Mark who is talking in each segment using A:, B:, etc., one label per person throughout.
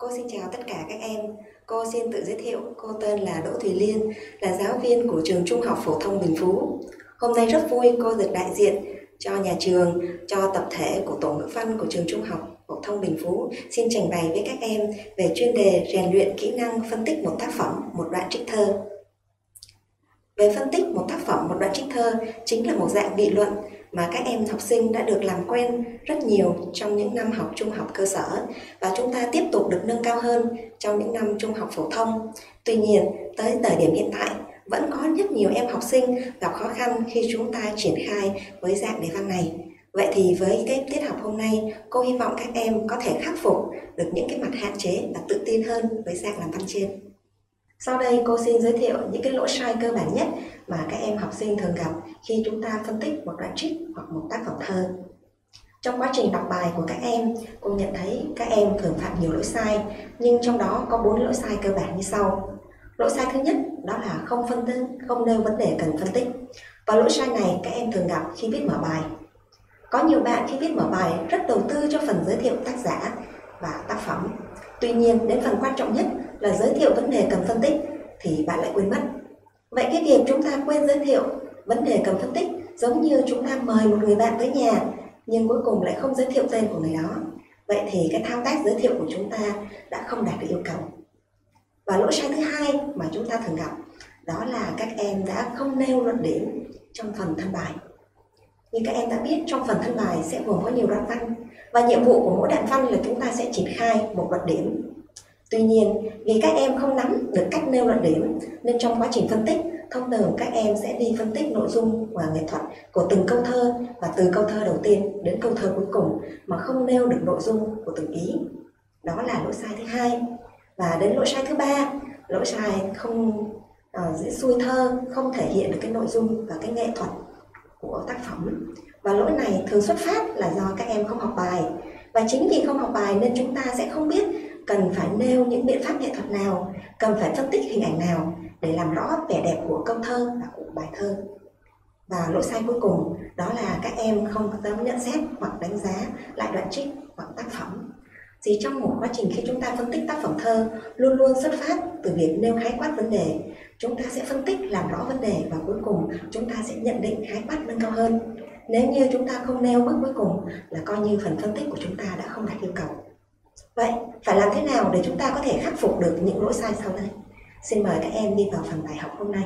A: Cô xin chào tất cả các em. Cô xin tự giới thiệu, cô tên là Đỗ Thùy Liên, là giáo viên của trường Trung học phổ thông Bình Phú. Hôm nay rất vui cô được đại diện cho nhà trường, cho tập thể của tổ ngữ văn của trường Trung học phổ thông Bình Phú xin trình bày với các em về chuyên đề rèn luyện kỹ năng phân tích một tác phẩm, một đoạn trích thơ. Về phân tích một tác phẩm, một đoạn trích thơ chính là một dạng nghị luận mà các em học sinh đã được làm quen rất nhiều trong những năm học trung học cơ sở và chúng ta tiếp tục được nâng cao hơn trong những năm trung học phổ thông. Tuy nhiên, tới thời điểm hiện tại vẫn có rất nhiều em học sinh gặp khó khăn khi chúng ta triển khai với dạng đề văn này. Vậy thì với cái tiết học hôm nay, cô hy vọng các em có thể khắc phục được những cái mặt hạn chế và tự tin hơn với dạng làm văn trên. Sau đây cô xin giới thiệu những cái lỗi sai cơ bản nhất mà các em học sinh thường gặp khi chúng ta phân tích một đoạn trích hoặc một tác phẩm thơ. Trong quá trình đọc bài của các em, cô nhận thấy các em thường phạm nhiều lỗi sai, nhưng trong đó có 4 lỗi sai cơ bản như sau. Lỗi sai thứ nhất đó là không nêu vấn đề cần phân tích. Và lỗi sai này các em thường gặp khi viết mở bài. Có nhiều bạn khi viết mở bài rất đầu tư cho phần giới thiệu tác giả và tác phẩm. Tuy nhiên đến phần quan trọng nhất là giới thiệu vấn đề cần phân tích thì bạn lại quên mất. Vậy cái việc chúng ta quên giới thiệu vấn đề cần phân tích giống như chúng ta mời một người bạn tới nhà nhưng cuối cùng lại không giới thiệu tên của người đó. Vậy thì cái thao tác giới thiệu của chúng ta đã không đạt được yêu cầu. Và lỗi sai thứ hai mà chúng ta thường gặp đó là các em đã không nêu luận điểm trong phần thân bài. Như các em đã biết, trong phần thân bài sẽ gồm có nhiều đoạn văn và nhiệm vụ của mỗi đoạn văn là chúng ta sẽ triển khai một luận điểm. Tuy nhiên, vì các em không nắm được cách nêu luận điểm nên trong quá trình phân tích, thông thường các em sẽ đi phân tích nội dung và nghệ thuật của từng câu thơ và từ câu thơ đầu tiên đến câu thơ cuối cùng mà không nêu được nội dung của từng ý. Đó là lỗi sai thứ hai. Và đến lỗi sai thứ ba, lỗi sai không diễn xuôi thơ, không thể hiện được cái nội dung và cái nghệ thuật của tác phẩm. Và lỗi này thường xuất phát là do các em không học bài. Và chính vì không học bài nên chúng ta sẽ không biết cần phải nêu những biện pháp nghệ thuật nào, cần phải phân tích hình ảnh nào để làm rõ vẻ đẹp của câu thơ và của bài thơ. Và lỗi sai cuối cùng đó là các em không dám nhận xét hoặc đánh giá lại đoạn trích hoặc tác phẩm. Thì trong một quá trình khi chúng ta phân tích tác phẩm thơ luôn luôn xuất phát từ việc nêu khái quát vấn đề. Chúng ta sẽ phân tích làm rõ vấn đề và cuối cùng chúng ta sẽ nhận định khái quát nâng cao hơn. Nếu như chúng ta không nêu bước cuối cùng là coi như phần phân tích của chúng ta đã không đạt yêu cầu. Vậy phải làm thế nào để chúng ta có thể khắc phục được những lỗi sai sau đây? Xin mời các em đi vào phần bài học hôm nay.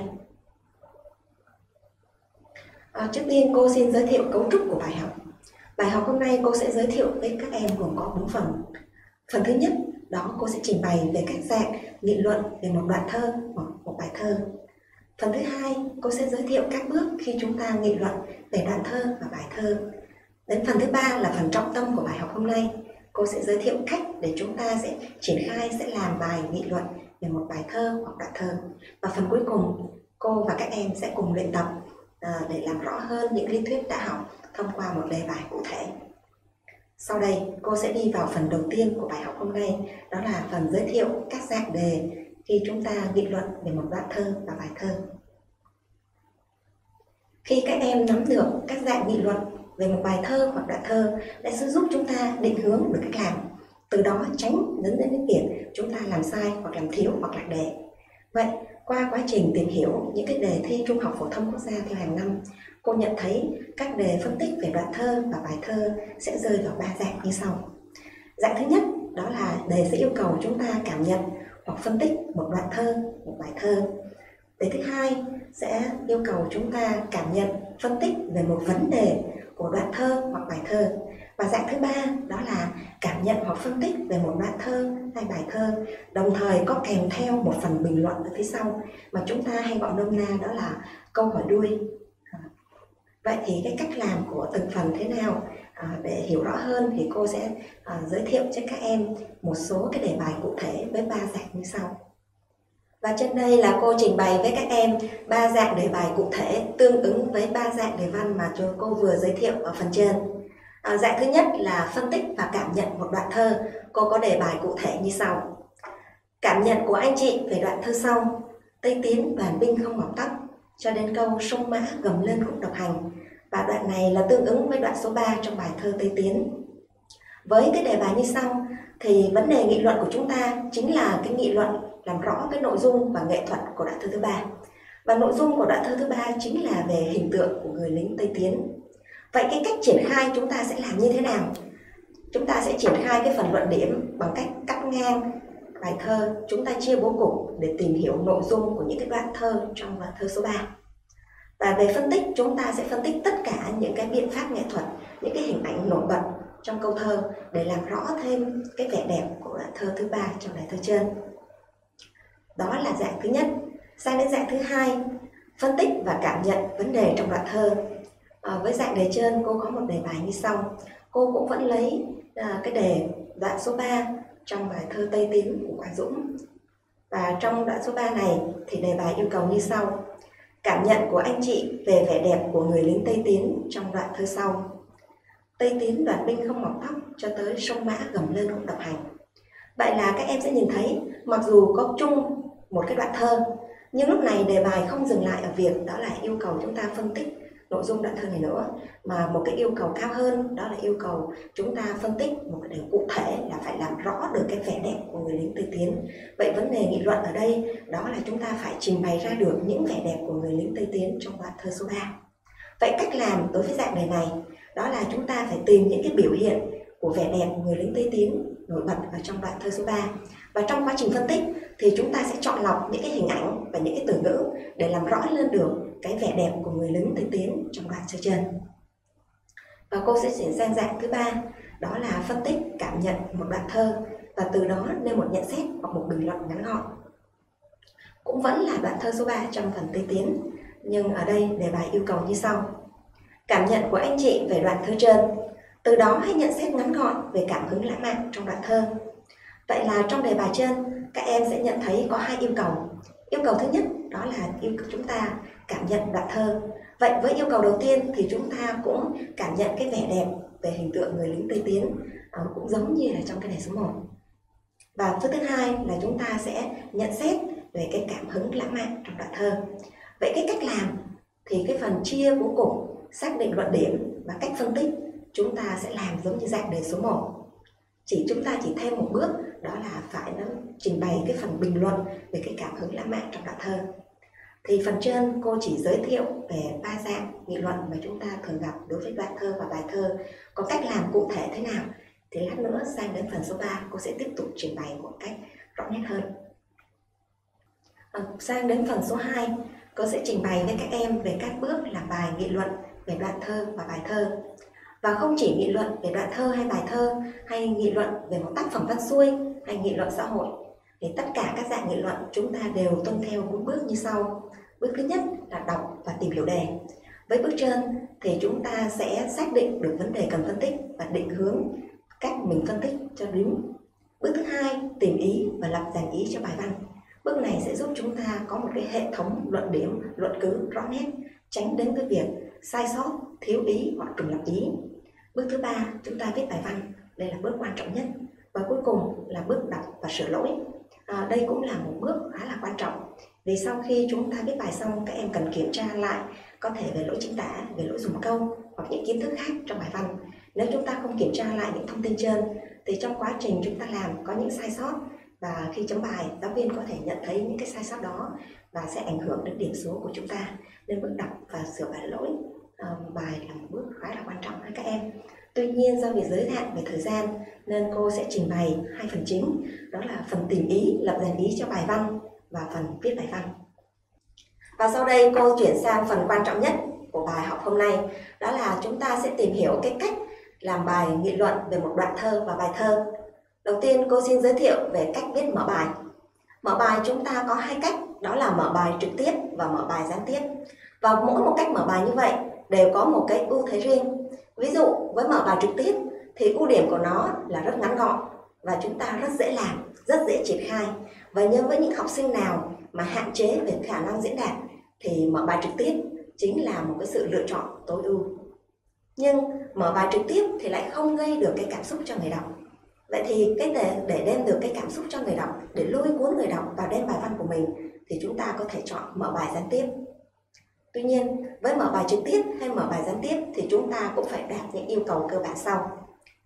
A: Trước tiên cô xin giới thiệu cấu trúc của bài học. Bài học hôm nay cô sẽ giới thiệu với các em gồm có 4 phần. Phần thứ nhất đó cô sẽ trình bày về các dạng nghị luận về một đoạn thơ hoặc một bài thơ. Phần thứ hai cô sẽ giới thiệu các bước khi chúng ta nghị luận về đoạn thơ và bài thơ. Đến phần thứ ba là phần trọng tâm của bài học hôm nay. Cô sẽ giới thiệu cách để chúng ta sẽ triển khai, sẽ làm bài nghị luận về một bài thơ hoặc đoạn thơ. Và phần cuối cùng, cô và các em sẽ cùng luyện tập để làm rõ hơn những lý thuyết đã học thông qua một đề bài cụ thể. Sau đây, cô sẽ đi vào phần đầu tiên của bài học hôm nay, đó là phần giới thiệu các dạng đề khi chúng ta nghị luận về một đoạn thơ và bài thơ. Khi các em nắm được các dạng nghị luận về một bài thơ hoặc đoạn thơ sẽ giúp chúng ta định hướng được cách làm, từ đó tránh dẫn đến việc chúng ta làm sai hoặc làm thiếu hoặc lạc đề. Vậy qua quá trình tìm hiểu những cái đề thi Trung học phổ thông quốc gia theo hàng năm, cô nhận thấy các đề phân tích về đoạn thơ và bài thơ sẽ rơi vào 3 dạng như sau. Dạng thứ nhất đó là đề sẽ yêu cầu chúng ta cảm nhận hoặc phân tích một đoạn thơ, một bài thơ. Đề thứ hai sẽ yêu cầu chúng ta cảm nhận, phân tích về một vấn đề của đoạn thơ hoặc bài thơ. Và dạng thứ ba đó là cảm nhận hoặc phân tích về một đoạn thơ hay bài thơ, đồng thời có kèm theo một phần bình luận ở phía sau mà chúng ta hay gọi nôm na đó là câu hỏi đuôi. Vậy thì cái cách làm của từng phần thế nào? Để hiểu rõ hơn thì cô sẽ giới thiệu cho các em một số cái đề bài cụ thể với 3 dạng như sau. Và trên đây là cô trình bày với các em 3 dạng đề bài cụ thể tương ứng với 3 dạng đề văn mà cô vừa giới thiệu ở phần trên. Dạng thứ nhất là phân tích và cảm nhận một đoạn thơ. Cô có đề bài cụ thể như sau. Cảm nhận của anh chị về đoạn thơ sau: Tây Tiến đoàn binh không mọc tóc, cho đến câu sông mã gầm lên khúc độc hành. Và đoạn này là tương ứng với đoạn số 3 trong bài thơ Tây Tiến. Với cái đề bài như sau thì vấn đề nghị luận của chúng ta chính là cái nghị luận làm rõ cái nội dung và nghệ thuật của đoạn thơ thứ 3. Và nội dung của đoạn thơ thứ 3 chính là về hình tượng của người lính Tây Tiến. Vậy cái cách triển khai chúng ta sẽ làm như thế nào? Chúng ta sẽ triển khai cái phần luận điểm bằng cách cắt ngang bài thơ, chúng ta chia bố cục để tìm hiểu nội dung của những cái đoạn thơ trong đoạn thơ số 3. Và về phân tích, chúng ta sẽ phân tích tất cả những cái biện pháp nghệ thuật, những cái hình ảnh nổi bật trong câu thơ để làm rõ thêm cái vẻ đẹp của đoạn thơ thứ 3 trong bài thơ trên. Đó là dạng thứ nhất. Sang đến dạng thứ hai, phân tích và cảm nhận vấn đề trong đoạn thơ. Với dạng đề trên, cô có một đề bài như sau. Cô cũng vẫn lấy cái đề đoạn số 3 trong bài thơ Tây Tiến của Quang Dũng. Và trong đoạn số 3 này thì đề bài yêu cầu như sau. Cảm nhận của anh chị về vẻ đẹp của người lính Tây Tiến trong đoạn thơ sau. Tây Tiến đoàn binh không mọc tóc cho tới sông Mã gầm lên không độc hành. Vậy là các em sẽ nhìn thấy mặc dù có chung một cái đoạn thơ, nhưng lúc này đề bài không dừng lại ở việc đó là yêu cầu chúng ta phân tích nội dung đoạn thơ này nữa, mà một cái yêu cầu cao hơn đó là yêu cầu chúng ta phân tích một cái điều cụ thể là phải làm rõ được cái vẻ đẹp của người lính Tây Tiến. Vậy vấn đề nghị luận ở đây đó là chúng ta phải trình bày ra được những vẻ đẹp của người lính Tây Tiến trong đoạn thơ số 3. Vậy cách làm đối với dạng đề này đó là chúng ta phải tìm những cái biểu hiện của vẻ đẹp của người lính Tây Tiến nổi bật ở trong đoạn thơ số 3. Và trong quá trình phân tích thì chúng ta sẽ chọn lọc những cái hình ảnh và những cái từ ngữ để làm rõ lên được cái vẻ đẹp của người lính Tây Tiến trong đoạn thơ trên. Và cô sẽ chuyển sang dạng thứ 3, đó là phân tích, cảm nhận một đoạn thơ và từ đó nêu một nhận xét hoặc một bình luận ngắn gọn. Cũng vẫn là đoạn thơ số 3 trong phần Tây Tiến, nhưng ở đây đề bài yêu cầu như sau. Cảm nhận của anh chị về đoạn thơ trên, từ đó hãy nhận xét ngắn gọn về cảm hứng lãng mạn trong đoạn thơ. Vậy là trong đề bài trên, các em sẽ nhận thấy có hai yêu cầu. Yêu cầu thứ nhất đó là yêu cầu chúng ta cảm nhận đoạn thơ. Vậy với yêu cầu đầu tiên thì chúng ta cũng cảm nhận cái vẻ đẹp về hình tượng người lính Tây Tiến, cũng giống như là trong cái đề số 1. Và thứ hai là chúng ta sẽ nhận xét về cái cảm hứng lãng mạn trong đoạn thơ. Vậy cái cách làm thì cái phần chia bố cục, xác định luận điểm và cách phân tích chúng ta sẽ làm giống như dạng đề số 1. Chúng ta chỉ thêm một bước đó là phải trình bày cái phần bình luận về cái cảm hứng lãng mạn trong đoạn thơ. Thì phần trên cô chỉ giới thiệu về 3 dạng nghị luận mà chúng ta thường gặp đối với đoạn thơ và bài thơ. Còn cách làm cụ thể thế nào thì lát nữa sang đến phần số 3 cô sẽ tiếp tục trình bày một cách rõ nét hơn. Sang đến phần số 2, cô sẽ trình bày với các em về các bước làm bài nghị luận về đoạn thơ và bài thơ. Và không chỉ nghị luận về đoạn thơ hay bài thơ, hay nghị luận về một tác phẩm văn xuôi, hay nghị luận xã hội, thì tất cả các dạng nghị luận chúng ta đều tuân theo 4 bước như sau. Bước thứ nhất là đọc và tìm hiểu đề. Với bước trên thì chúng ta sẽ xác định được vấn đề cần phân tích và định hướng cách mình phân tích cho đúng. Bước thứ hai, tìm ý và lập dàn ý cho bài văn. Bước này sẽ giúp chúng ta có một cái hệ thống luận điểm, luận cứ rõ nét, tránh đến cái việc sai sót, thiếu ý hoặc trùng lặp ý. Bước thứ ba, chúng ta viết bài văn. Đây là bước quan trọng nhất. Và cuối cùng là bước đọc và sửa lỗi. Đây cũng là một bước khá là quan trọng. Vì sau khi chúng ta viết bài xong, các em cần kiểm tra lại có thể về lỗi chính tả, về lỗi dùng câu hoặc những kiến thức khác trong bài văn. Nếu chúng ta không kiểm tra lại những thông tin trên thì trong quá trình chúng ta làm có những sai sót, và khi chấm bài, giáo viên có thể nhận thấy những cái sai sót đó và sẽ ảnh hưởng đến điểm số của chúng ta. Nên bước đọc và sửa bài lỗi bài là một bước khá là quan trọng với các em. Tuy nhiên do việc giới hạn về thời gian nên cô sẽ trình bày 2 phần chính, đó là phần tìm ý, lập dàn ý cho bài văn và phần viết bài văn. Và sau đây cô chuyển sang phần quan trọng nhất của bài học hôm nay, đó là chúng ta sẽ tìm hiểu cái cách làm bài nghị luận về một đoạn thơ và bài thơ. Đầu tiên cô xin giới thiệu về cách viết mở bài. Mở bài chúng ta có 2 cách, đó là mở bài trực tiếp và mở bài gián tiếp. Và mỗi một cách mở bài như vậy đều có một cái ưu thế riêng. Ví dụ với mở bài trực tiếp thì ưu điểm của nó là rất ngắn gọn và chúng ta rất dễ làm, rất dễ triển khai. Và nhớ với những học sinh nào mà hạn chế về khả năng diễn đạt thì mở bài trực tiếp chính là một cái sự lựa chọn tối ưu. Nhưng mở bài trực tiếp thì lại không gây được cái cảm xúc cho người đọc. Vậy thì để đem được cái cảm xúc cho người đọc, để lôi cuốn người đọc vào đem bài văn của mình thì chúng ta có thể chọn mở bài gián tiếp. Tuy nhiên, với mở bài trực tiếp hay mở bài gián tiếp thì chúng ta cũng phải đạt những yêu cầu cơ bản sau.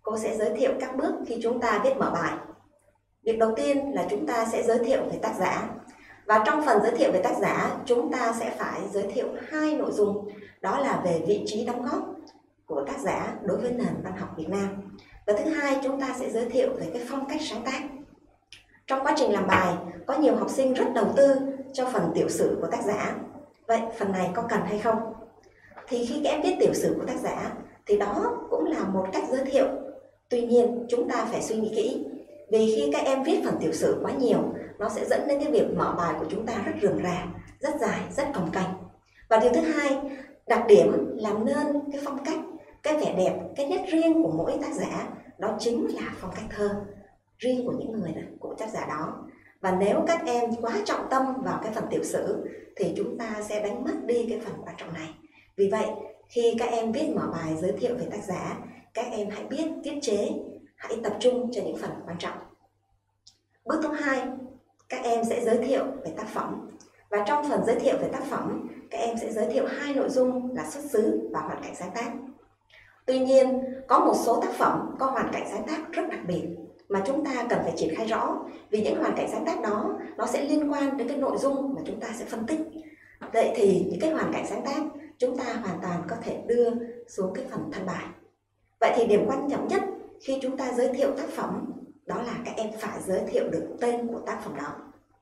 A: cô sẽ giới thiệu các bước khi chúng ta viết mở bài. Việc đầu tiên là chúng ta sẽ giới thiệu về tác giả. Và trong phần giới thiệu về tác giả, chúng ta sẽ phải giới thiệu 2 nội dung, đó là về vị trí đóng góp của tác giả đối với nền văn học Việt Nam. Và thứ hai, chúng ta sẽ giới thiệu về cái phong cách sáng tác. Trong quá trình làm bài, có nhiều học sinh rất đầu tư cho phần tiểu sử của tác giả. Vậy phần này có cần hay không? Thì khi các em viết tiểu sử của tác giả thì đó cũng là một cách giới thiệu. Tuy nhiên chúng ta phải suy nghĩ kỹ, vì khi các em viết phần tiểu sử quá nhiều, nó sẽ dẫn đến cái việc mở bài của chúng ta rất rườm rà, rất dài, rất cồng kềnh. Và điều thứ hai, đặc điểm làm nên cái phong cách, cái vẻ đẹp, cái nét riêng của mỗi tác giả, đó chính là phong cách thơ riêng của những người đó, của tác giả đó. Và nếu các em quá trọng tâm vào cái phần tiểu sử thì chúng ta sẽ đánh mất đi cái phần quan trọng này. Vì vậy, khi các em viết mở bài giới thiệu về tác giả, các em hãy biết tiết chế, hãy tập trung cho những phần quan trọng. Bước thứ hai, các em sẽ giới thiệu về tác phẩm. Và trong phần giới thiệu về tác phẩm, các em sẽ giới thiệu 2 nội dung là xuất xứ và hoàn cảnh sáng tác. Tuy nhiên, có một số tác phẩm có hoàn cảnh sáng tác rất đặc biệt mà chúng ta cần phải triển khai rõ, vì những hoàn cảnh sáng tác đó nó sẽ liên quan đến cái nội dung mà chúng ta sẽ phân tích. Vậy thì những cái hoàn cảnh sáng tác chúng ta hoàn toàn có thể đưa xuống cái phần thân bài. Vậy thì điểm quan trọng nhất khi chúng ta giới thiệu tác phẩm đó là các em phải giới thiệu được tên của tác phẩm đó.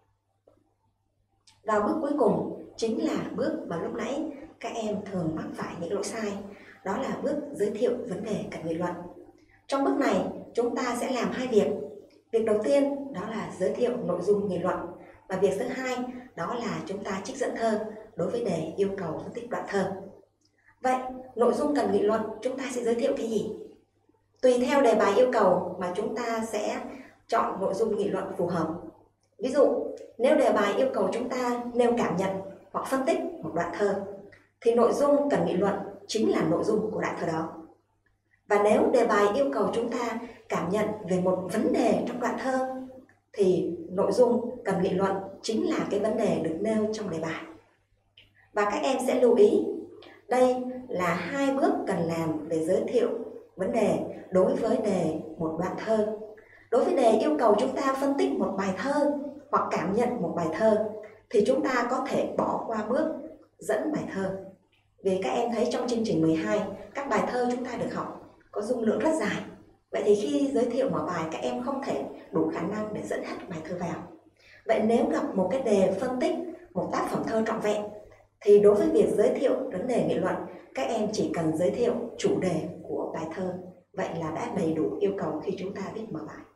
A: Và bước cuối cùng chính là bước mà lúc nãy các em thường mắc phải những lỗi sai, đó là bước giới thiệu vấn đề cần nghị luận. Trong bước này chúng ta sẽ làm 2 việc. Việc đầu tiên đó là giới thiệu nội dung nghị luận, và việc thứ hai đó là chúng ta trích dẫn thơ đối với đề yêu cầu phân tích đoạn thơ. Vậy nội dung cần nghị luận chúng ta sẽ giới thiệu cái gì? Tùy theo đề bài yêu cầu mà chúng ta sẽ chọn nội dung nghị luận phù hợp. Ví dụ, nếu đề bài yêu cầu chúng ta nêu cảm nhận hoặc phân tích một đoạn thơ, thì nội dung cần nghị luận chính là nội dung của đoạn thơ đó. Và nếu đề bài yêu cầu chúng ta cảm nhận về một vấn đề trong đoạn thơ, thì nội dung cần nghị luận chính là cái vấn đề được nêu trong đề bài. Và các em sẽ lưu ý, đây là 2 bước cần làm về giới thiệu vấn đề đối với đề một đoạn thơ. Đối với đề yêu cầu chúng ta phân tích một bài thơ hoặc cảm nhận một bài thơ, thì chúng ta có thể bỏ qua bước dẫn bài thơ. Vì các em thấy trong chương trình 12, các bài thơ chúng ta được học có dung lượng rất dài. Vậy thì khi giới thiệu mở bài, các em không thể đủ khả năng để dẫn hết bài thơ vào. Vậy nếu gặp một cái đề phân tích một tác phẩm thơ trọn vẹn, thì đối với việc giới thiệu vấn đề nghị luận, các em chỉ cần giới thiệu chủ đề của bài thơ. Vậy là đã đầy đủ yêu cầu khi chúng ta viết mở bài.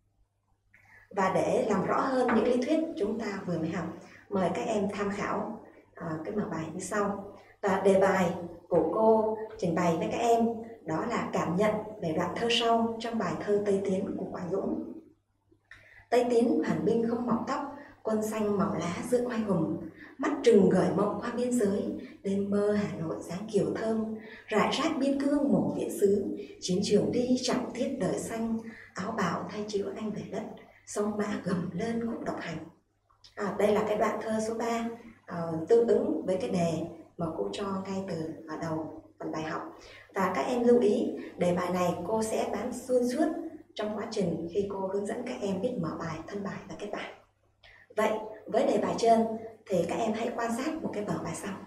A: Và để làm rõ hơn những lý thuyết chúng ta vừa mới học, mời các em tham khảo cái mở bài như sau. Và đề bài của cô trình bày với các em đó là cảm nhận về đoạn thơ sau trong bài thơ Tây Tiến của Quang Dũng. Tây Tiến hoàn binh không mọc tóc, quân xanh màu lá giữa oai hùng, mắt trừng gởi mộng qua biên giới, đêm mơ Hà Nội dáng kiều thơm, rải rác biên cương mổ viện xứ, chiến trường đi chẳng thiết đời xanh, áo bào thay chiếu anh về đất, sông mã gầm lên khúc độc hành. Đây là cái đoạn thơ số 3 tương ứng với cái đề mà cô cho ngay từ ở đầu phần bài học. Và các em lưu ý, đề bài này cô sẽ bám xuyên suốt trong quá trình khi cô hướng dẫn các em viết mở bài, thân bài và kết bài. Vậy với đề bài trên thì các em hãy quan sát một cái mở bài sau.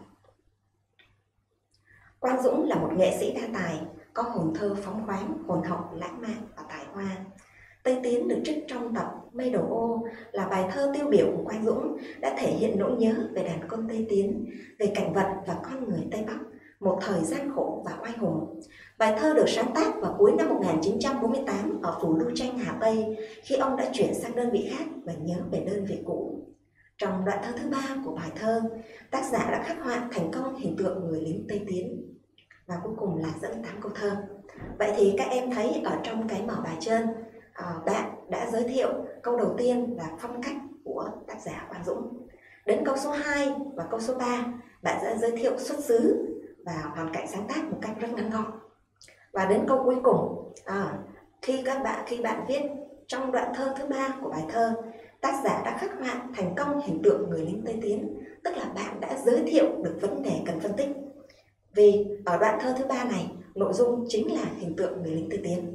A: Quang Dũng là một nghệ sĩ đa tài, có hồn thơ phóng khoáng, hồn hậu, lãng mạn và tài hoa. Tây Tiến được trích trong tập Mây Đầu Ô là bài thơ tiêu biểu của Quang Dũng, đã thể hiện nỗi nhớ về đàn quân Tây Tiến, về cảnh vật và con người Tây Bắc, một thời gian khổ và oai hùng. Bài thơ được sáng tác vào cuối năm 1948 ở phủ Lưu Tranh, Hà Tây, khi ông đã chuyển sang đơn vị khác và nhớ về đơn vị cũ. Trong đoạn thơ thứ 3 của bài thơ, tác giả đã khắc họa thành công hình tượng người lính Tây Tiến. Và cuối cùng là dẫn 8 câu thơ. Vậy thì các em thấy ở trong cái mở bài trên, bạn đã giới thiệu câu đầu tiên là phong cách của tác giả Quang Dũng. Đến câu số 2 và câu số 3, bạn đã giới thiệu xuất xứ và hoàn cảnh sáng tác một cách rất ngắn gọn. Và đến câu cuối cùng, khi bạn viết trong đoạn thơ thứ 3 của bài thơ, tác giả đã khắc họa thành công hình tượng người lính Tây Tiến, tức là bạn đã giới thiệu được vấn đề cần phân tích. Vì ở đoạn thơ thứ 3 này, nội dung chính là hình tượng người lính Tây Tiến.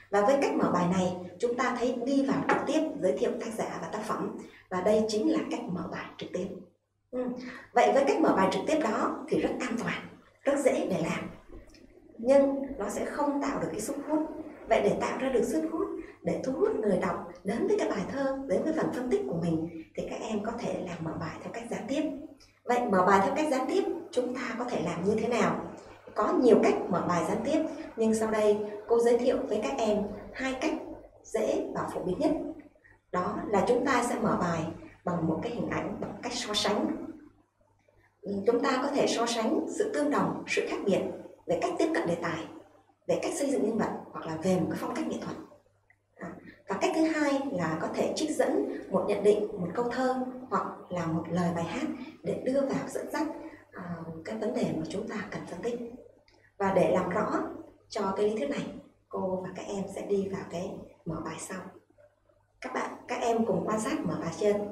A: Và với cách mở bài này, chúng ta thấy đi vào trực tiếp giới thiệu tác giả và tác phẩm, và đây chính là cách mở bài trực tiếp. Vậy với cách mở bài trực tiếp đó thì rất an toàn, rất dễ để làm, nhưng nó sẽ không tạo được cái sức hút. Vậy để tạo ra được sức hút, để thu hút người đọc đến với cái bài thơ, đến với phần phân tích của mình, thì các em có thể làm mở bài theo cách gián tiếp. Vậy mở bài theo cách gián tiếp chúng ta có thể làm như thế nào? Có nhiều cách mở bài gián tiếp, nhưng sau đây cô giới thiệu với các em 2 cách dễ và phổ biến nhất. Đó là chúng ta sẽ mở bài bằng một cái hình ảnh, bằng cách so sánh. Chúng ta có thể so sánh sự tương đồng, sự khác biệt về cách tiếp cận đề tài, về cách xây dựng nhân vật, hoặc là về một cái phong cách nghệ thuật. Và cách thứ hai là có thể trích dẫn một nhận định, một câu thơ, hoặc là một lời bài hát để đưa vào dẫn dắt cái vấn đề mà chúng ta cần phân tích. Và để làm rõ cho cái lý thuyết này, cô và các em sẽ đi vào cái mở bài sau. Các em cùng quan sát mở bài trên.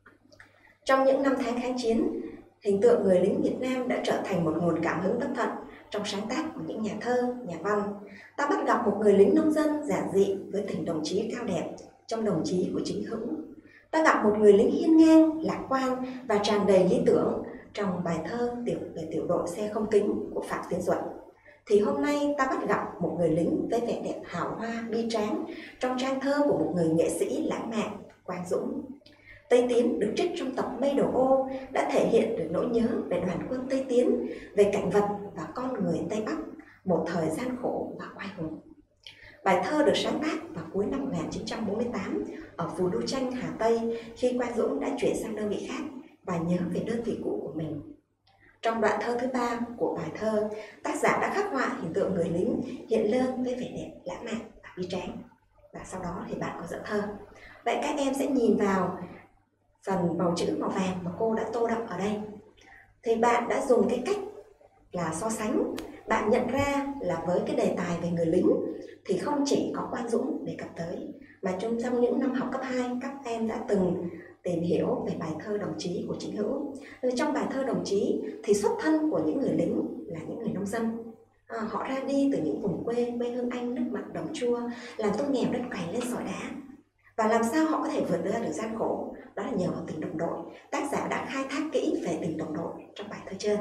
A: Trong những năm tháng kháng chiến, hình tượng người lính Việt Nam đã trở thành một nguồn cảm hứng bất tận trong sáng tác của những nhà thơ, nhà văn. Ta bắt gặp một người lính nông dân giản dị với tình đồng chí cao đẹp trong đồng chí của Chính Hữu. Ta gặp một người lính hiên ngang, lạc quan và tràn đầy lý tưởng trong bài thơ về tiểu đội xe không kính của Phạm Tiến Duật. Thì hôm nay ta bắt gặp một người lính với vẻ đẹp hào hoa, bi tráng trong trang thơ của một người nghệ sĩ lãng mạn, Quang Dũng. Tây Tiến được trích trong tập Mây Đồ Ô đã thể hiện được nỗi nhớ về đoàn quân Tây Tiến, về cảnh vật và con người Tây Bắc, một thời gian khổ và oai hùng. Bài thơ được sáng tác vào cuối năm 1948 ở Phù Đô Chanh, Hà Tây, khi Quang Dũng đã chuyển sang đơn vị khác và nhớ về đơn vị cũ của mình. Trong đoạn thơ thứ 3 của bài thơ, tác giả đã khắc họa hình tượng người lính hiện lên với vẻ đẹp lãng mạn và bi tráng. Và sau đó thì bạn có dẫn thơ. Vậy các em sẽ nhìn vào phần màu chữ màu vàng mà cô đã tô đậm ở đây. Thì bạn đã dùng cái cách là so sánh. Bạn nhận ra là với cái đề tài về người lính thì không chỉ có Quang Dũng đề cập tới, mà trong những năm học cấp 2, các em đã từng tìm hiểu về bài thơ Đồng Chí của Chính Hữu. Trong bài thơ Đồng Chí thì xuất thân của những người lính là những người nông dân. Họ ra đi từ những vùng quê hương Anh, nước mặn đồng chua, làm tôi nghèo đất cày lên sỏi đá. Và làm sao họ có thể vượt ra được gian khổ? Đó là nhờ vào tình đồng đội. Tác giả đã khai thác kỹ về tình đồng đội trong bài thơ trên.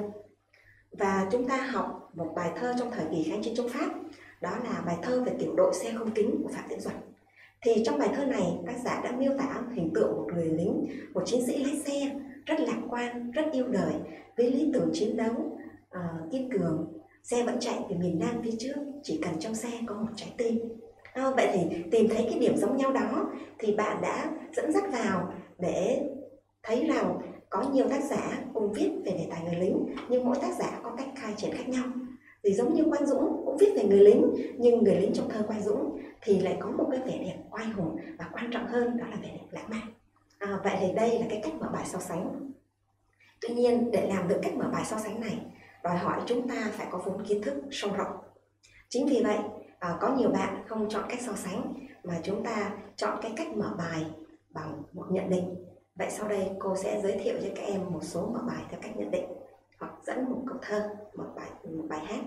A: Và chúng ta học một bài thơ trong thời kỳ kháng chiến chống Pháp, đó là bài thơ về tiểu đội xe không kính của Phạm Tiến Duật. Thì trong bài thơ này, tác giả đã miêu tả hình tượng một người lính, một chiến sĩ lái xe rất lạc quan, rất yêu đời, với lý tưởng chiến đấu kiên cường. Xe vẫn chạy về miền Nam phía trước, chỉ cần trong xe có một trái tim. Vậy thì tìm thấy cái điểm giống nhau đó thì bạn đã dẫn dắt vào để thấy rằng có nhiều tác giả cùng viết về đề tài người lính, nhưng mỗi tác giả có cách khai triển khác nhau. Thì giống như Quang Dũng cũng viết về người lính, nhưng người lính trong thơ Quang Dũng thì lại có một cái vẻ đẹp oai hùng, và quan trọng hơn đó là vẻ đẹp lãng mạn. Vậy thì đây là cái cách mở bài so sánh. Tuy nhiên, để làm được cách mở bài so sánh này đòi hỏi chúng ta phải có vốn kiến thức sâu rộng. Chính vì vậy, có nhiều bạn không chọn cách so sánh mà chúng ta chọn cái cách mở bài bằng một nhận định. Vậy sau đây cô sẽ giới thiệu cho các em một số mở bài theo cách nhận định, hoặc dẫn một câu thơ, một bài hát.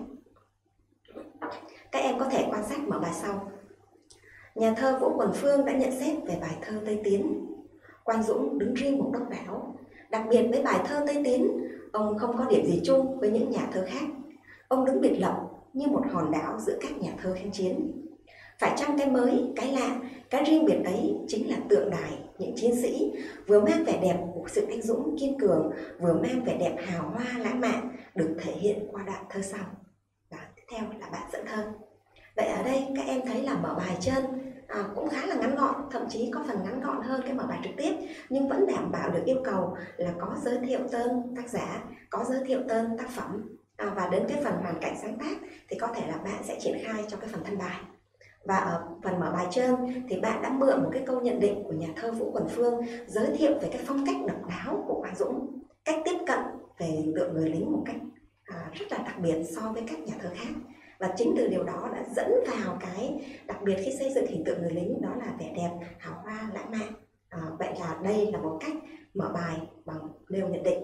A: Các em có thể quan sát mở bài sau. Nhà thơ Vũ Quần Phương đã nhận xét về bài thơ Tây Tiến. Quang Dũng đứng riêng một góc đảo. Đặc biệt với bài thơ Tây Tiến, ông không có điểm gì chung với những nhà thơ khác. Ông đứng biệt lập như một hòn đảo giữa các nhà thơ kháng chiến. Phải chăng cái mới, cái lạ, cái riêng biệt ấy chính là tượng đài những chiến sĩ vừa mang vẻ đẹp của sự anh dũng kiên cường, vừa mang vẻ đẹp hào hoa lãng mạn được thể hiện qua đoạn thơ sau. Và tiếp theo là bạn dẫn thơ. Vậy ở đây các em thấy là mở bài trên cũng khá là ngắn gọn, thậm chí có phần ngắn gọn hơn cái mở bài trực tiếp, nhưng vẫn đảm bảo được yêu cầu là có giới thiệu tên tác giả, có giới thiệu tên tác phẩm, và đến cái phần hoàn cảnh sáng tác thì có thể là bạn sẽ triển khai cho cái phần thân bài. Và ở phần mở bài trên thì bạn đã mượn một cái câu nhận định của nhà thơ Vũ Quần Phương giới thiệu về cái phong cách độc đáo của Quang Dũng, cách tiếp cận về hình tượng người lính một cách rất là đặc biệt so với các nhà thơ khác. Và chính từ điều đó đã dẫn vào cái đặc biệt khi xây dựng hình tượng người lính, đó là vẻ đẹp, hào hoa, lãng mạn. Vậy là đây là một cách mở bài bằng nêu nhận định.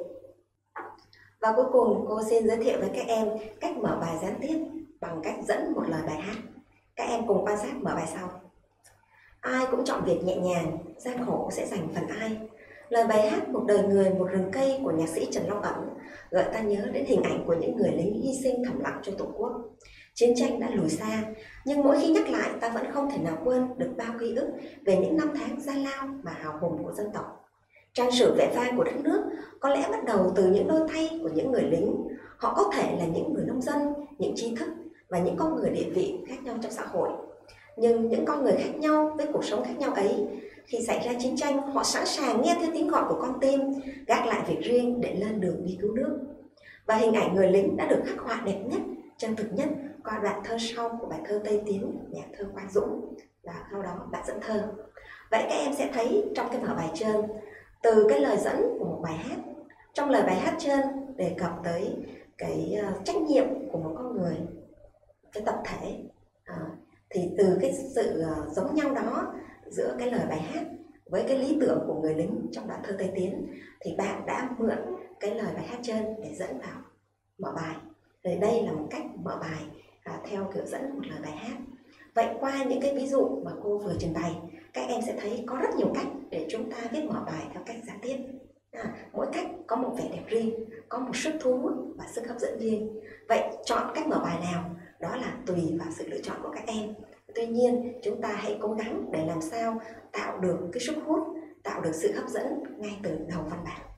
A: Và cuối cùng cô xin giới thiệu với các em cách mở bài gián tiếp bằng cách dẫn một lời bài hát. Các em cùng quan sát mở bài sau. Ai cũng chọn việc nhẹ nhàng, gian khổ sẽ dành phần ai. Lời bài hát Một đời người một rừng cây của nhạc sĩ Trần Long Ẩn gợi ta nhớ đến hình ảnh của những người lính hy sinh thầm lặng cho Tổ quốc. Chiến tranh đã lùi xa, nhưng mỗi khi nhắc lại ta vẫn không thể nào quên được bao ký ức về những năm tháng gian lao mà hào hùng của dân tộc. Trang sử vẻ vang của đất nước có lẽ bắt đầu từ những đôi tay của những người lính. Họ có thể là những người nông dân, những trí thức và những con người địa vị khác nhau trong xã hội. Nhưng những con người khác nhau với cuộc sống khác nhau ấy, khi xảy ra chiến tranh, họ sẵn sàng nghe theo tiếng gọi của con tim, gác lại việc riêng để lên đường đi cứu nước. Và hình ảnh người lính đã được khắc họa đẹp nhất, chân thực nhất qua đoạn thơ sau của bài thơ Tây Tiến, nhà thơ Quang Dũng, và sau đó bạn dẫn thơ. Vậy các em sẽ thấy trong cái vở bài trên, từ cái lời dẫn của một bài hát, trong lời bài hát trên đề cập tới cái trách nhiệm của một con người, cái tập thể, thì từ cái sự giống nhau đó giữa cái lời bài hát với cái lý tưởng của người lính trong đoạn thơ Tây Tiến, thì bạn đã mượn cái lời bài hát trên để dẫn vào mở bài. Thì đây là một cách mở bài theo kiểu dẫn một lời bài hát. Vậy qua những cái ví dụ mà cô vừa trình bày, các em sẽ thấy có rất nhiều cách để chúng ta viết mở bài theo cách gián tiếp. Mỗi cách có một vẻ đẹp riêng, có một sức thu hút và sức hấp dẫn riêng. Vậy chọn cách mở bài nào, đó là tùy vào sự lựa chọn của các em. Tuy nhiên, chúng ta hãy cố gắng để làm sao tạo được cái sức hút, tạo được sự hấp dẫn ngay từ đầu văn bản.